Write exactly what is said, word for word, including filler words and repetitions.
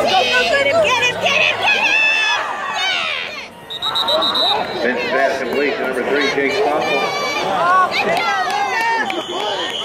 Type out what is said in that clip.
Get him, get him, get him, get him! Bench pass completion, number three, Jake Stoffel.